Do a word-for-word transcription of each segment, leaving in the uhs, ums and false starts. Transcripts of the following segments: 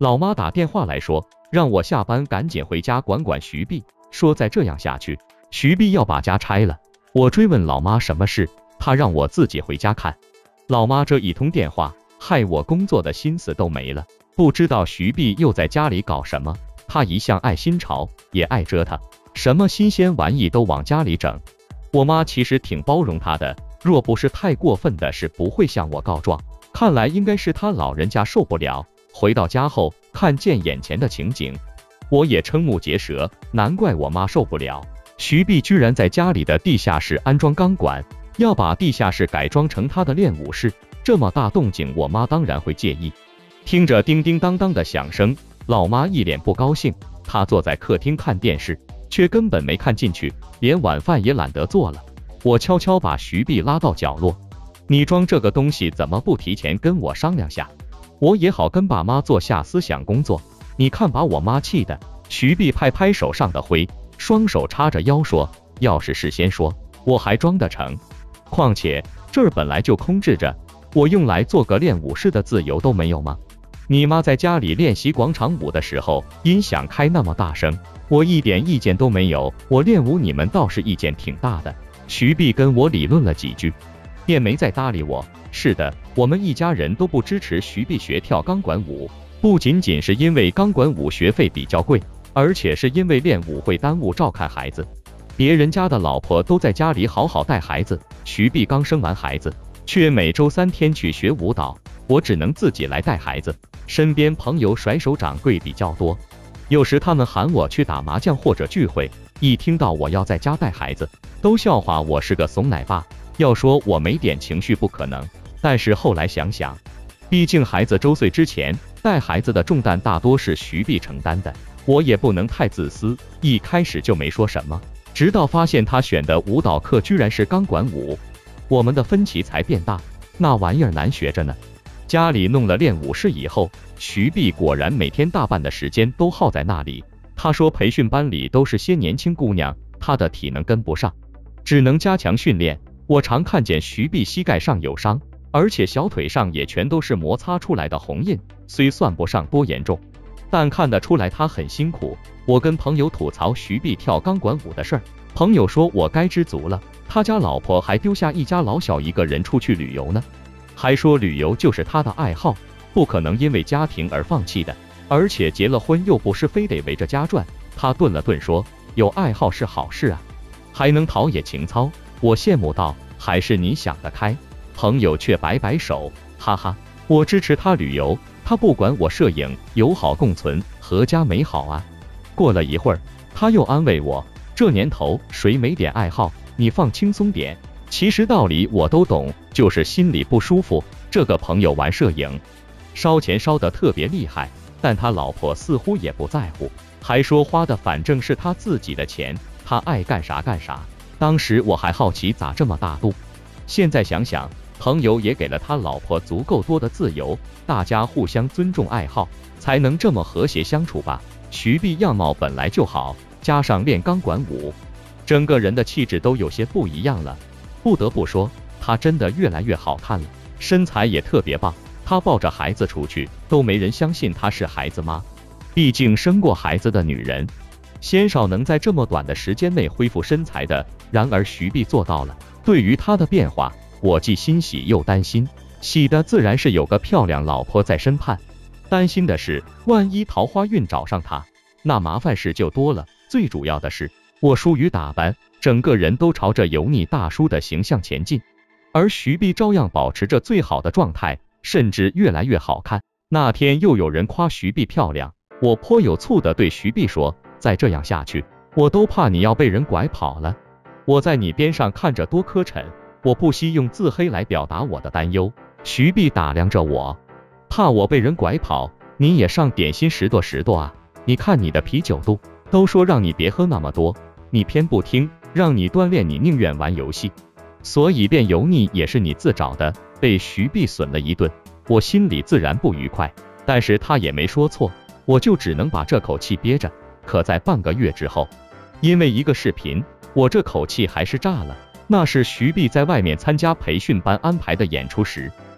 老妈打电话来说，让我下班赶紧回家管管徐碧，说再这样下去，徐碧要把家拆了。我追问老妈什么事，她让我自己回家看。老妈这一通电话，害我工作的心思都没了，不知道徐碧又在家里搞什么。她一向爱新潮，也爱折腾，什么新鲜玩意都往家里整。我妈其实挺包容她的，若不是太过分的是不会向我告状。看来应该是她老人家受不了。回到家后，看见眼前的情景，我也瞠目结舌，难怪我妈受不了。徐碧居然在家里的地下室安装钢管，要把地下室改装成她的练武室，这么大动静，我妈当然会介意。听着叮叮当当的响声，老妈一脸不高兴，她坐在客厅看电视，却根本没看进去，连晚饭也懒得做了。我悄悄把徐碧拉到角落，你装这个东西怎么不提前跟我商量下？我也好跟爸妈做下思想工作。你看把我妈气的。徐碧拍拍手上的灰，双手叉着腰说，要是事先说，我还装得成。况且这儿本来就空置着，我用来做个练武室的自由都没有吗？你妈在家里练习广场舞的时候，音响开那么大声，我一点意见都没有。我练舞你们倒是意见挺大的。徐碧跟我理论了几句，便没再搭理我。是的，我们一家人都不支持徐碧学跳钢管舞，不仅仅是因为钢管舞学费比较贵，而且是因为练舞会耽误照看孩子。别人家的老婆都在家里好好带孩子，徐碧刚生完孩子，却每周三天去学舞蹈，我只能自己来带孩子。身边朋友甩手掌柜比较多，有时他们喊我去打麻将或者聚会，一听到我要在家带孩子，都笑话我是个怂奶爸。要说我没点情绪不可能，但是后来想想，毕竟孩子周岁之前，带孩子的重担大多是徐碧承担的，我也不能太自私，一开始就没说什么。直到发现他选的舞蹈课居然是钢管舞，我们的分歧才变大。那玩意儿难学着呢。家里弄了练舞室以后，徐碧果然每天大半的时间都耗在那里。他说培训班里都是些年轻姑娘，他的体能跟不上，只能加强训练。我常看见徐碧膝盖上有伤，而且小腿上也全都是摩擦出来的红印，虽算不上多严重，但看得出来他很辛苦。我跟朋友吐槽徐碧跳钢管舞的事儿，朋友说我该知足了，他家老婆还丢下一家老小一个人出去旅游呢，还说旅游就是他的爱好，不可能因为家庭而放弃的，而且结了婚又不是非得围着家转。他顿了顿说，有爱好是好事啊，还能陶冶情操。我羡慕道，还是你想得开。朋友却摆摆手，哈哈，我支持他旅游，他不管我摄影，友好共存，阖家美好啊。过了一会儿，他又安慰我，这年头谁没点爱好，你放轻松点。其实道理我都懂，就是心里不舒服。这个朋友玩摄影，烧钱烧得特别厉害，但他老婆似乎也不在乎，还说花的反正是他自己的钱，他爱干啥干啥。当时我还好奇咋这么大度，现在想想，朋友也给了他老婆足够多的自由，大家互相尊重爱好，才能这么和谐相处吧。徐碧样貌本来就好，加上练钢管舞，整个人的气质都有些不一样了。不得不说，她真的越来越好看了，身材也特别棒。她抱着孩子出去，都没人相信她是孩子妈，毕竟生过孩子的女人鲜少能在这么短的时间内恢复身材的。然而徐碧做到了，对于她的变化，我既欣喜又担心。喜的自然是有个漂亮老婆在身畔，担心的是万一桃花运找上她，那麻烦事就多了。最主要的是，我疏于打扮，整个人都朝着油腻大叔的形象前进，而徐碧照样保持着最好的状态，甚至越来越好看。那天又有人夸徐碧漂亮，我颇有醋地对徐碧说，再这样下去，我都怕你要被人拐跑了。我在你边上看着多磕碜，我不惜用自黑来表达我的担忧。徐碧打量着我，怕我被人拐跑，你也上点心十多十多啊，你看你的啤酒肚，都说让你别喝那么多，你偏不听，让你锻炼你宁愿玩游戏，所以变油腻也是你自找的。被徐碧损了一顿，我心里自然不愉快，但是他也没说错，我就只能把这口气憋着。可在半个月之后，因为一个视频，我这口气还是炸了。那是徐碧在外面参加培训班安排的演出时，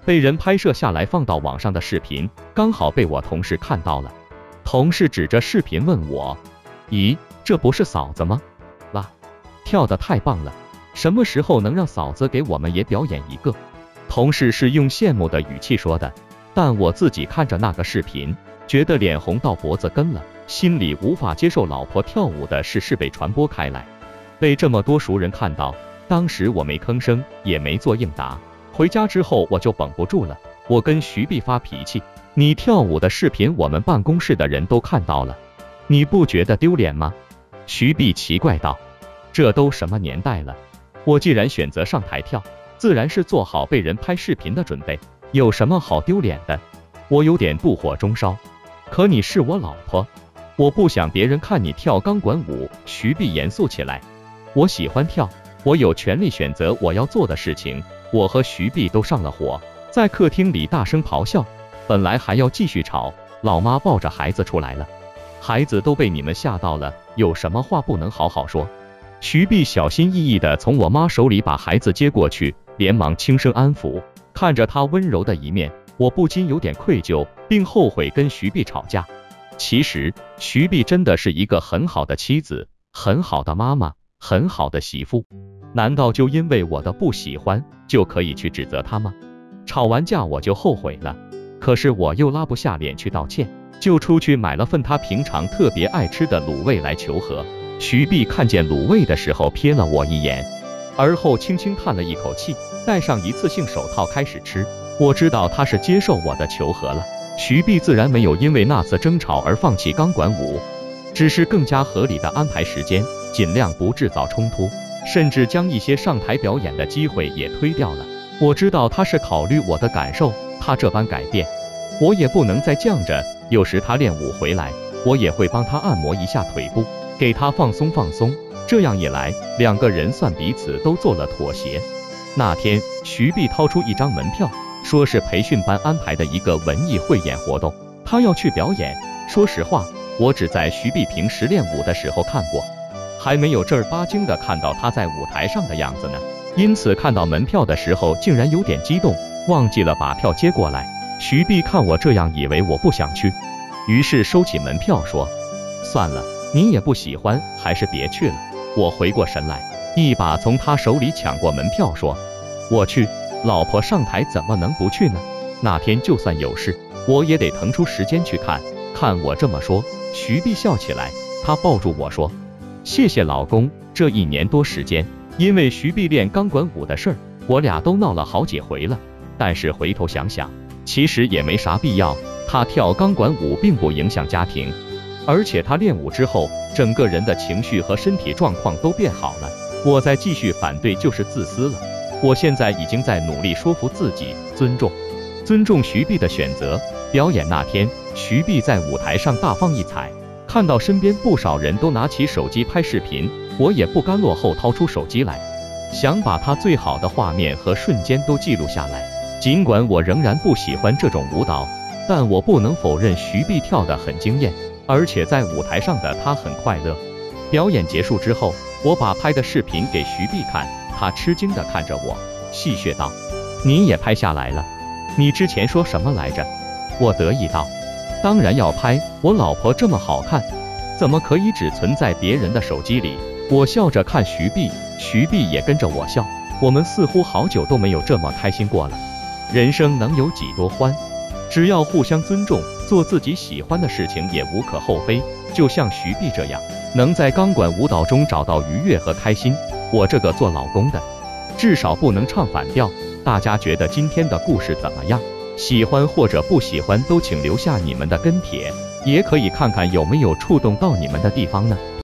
被人拍摄下来放到网上的视频，刚好被我同事看到了。同事指着视频问我：咦，这不是嫂子吗？哇，跳得太棒了，什么时候能让嫂子给我们也表演一个？同事是用羡慕的语气说的，但我自己看着那个视频，觉得脸红到脖子根了，心里无法接受老婆跳舞的事是被传播开来，被这么多熟人看到。当时我没吭声，也没做应答。回家之后我就绷不住了，我跟徐碧发脾气：你跳舞的视频我们办公室的人都看到了，你不觉得丢脸吗？徐碧奇怪道：这都什么年代了，我既然选择上台跳，自然是做好被人拍视频的准备，有什么好丢脸的？我有点妒火中烧。可你是我老婆，我不想别人看你跳钢管舞。徐碧严肃起来：我喜欢跳，我有权利选择我要做的事情。我和徐碧都上了火，在客厅里大声咆哮，本来还要继续吵，老妈抱着孩子出来了，孩子都被你们吓到了，有什么话不能好好说？徐碧小心翼翼地从我妈手里把孩子接过去，连忙轻声安抚。看着她温柔的一面，我不禁有点愧疚，并后悔跟徐碧吵架。其实徐碧真的是一个很好的妻子，很好的妈妈，很好的媳妇。难道就因为我的不喜欢就可以去指责她吗？吵完架我就后悔了，可是我又拉不下脸去道歉，就出去买了份她平常特别爱吃的卤味来求和。徐碧看见卤味的时候瞥了我一眼，而后轻轻叹了一口气，戴上一次性手套开始吃。我知道她是接受我的求和了。徐碧自然没有因为那次争吵而放弃钢管舞，只是更加合理的安排时间，尽量不制造冲突，甚至将一些上台表演的机会也推掉了。我知道她是考虑我的感受，她这般改变，我也不能再犟着。有时她练舞回来，我也会帮她按摩一下腿部，给她放松放松。这样一来，两个人算彼此都做了妥协。那天，徐碧掏出一张门票，说是培训班安排的一个文艺汇演活动，她要去表演。说实话，我只在徐碧平时练舞的时候看过，还没有正儿八经的看到她在舞台上的样子呢。因此看到门票的时候竟然有点激动，忘记了把票接过来。徐碧看我这样，以为我不想去，于是收起门票说：算了，你也不喜欢，还是别去了。我回过神来，一把从他手里抢过门票说：我去，老婆上台怎么能不去呢？那天就算有事，我也得腾出时间去看。看我这么说，徐碧笑起来，她抱住我说：谢谢老公。这一年多时间，因为徐碧练钢管舞的事儿，我俩都闹了好几回了。但是回头想想，其实也没啥必要。她跳钢管舞并不影响家庭，而且她练舞之后，整个人的情绪和身体状况都变好了。我再继续反对就是自私了。我现在已经在努力说服自己，尊重尊重徐碧的选择。表演那天，徐碧在舞台上大放异彩，看到身边不少人都拿起手机拍视频，我也不甘落后，掏出手机来，想把她最好的画面和瞬间都记录下来。尽管我仍然不喜欢这种舞蹈，但我不能否认徐碧跳得很惊艳，而且在舞台上的她很快乐。表演结束之后，我把拍的视频给徐碧看，她吃惊地看着我，戏谑道：你也拍下来了？你之前说什么来着？我得意道：当然要拍，我老婆这么好看，怎么可以只存在别人的手机里？我笑着看徐碧，徐碧也跟着我笑，我们似乎好久都没有这么开心过了。人生能有几多欢？只要互相尊重，做自己喜欢的事情也无可厚非。就像徐碧这样，能在钢管舞蹈中找到愉悦和开心，我这个做老公的，至少不能唱反调。大家觉得今天的故事怎么样？喜欢或者不喜欢都请留下你们的跟帖，也可以看看有没有触动到你们的地方呢？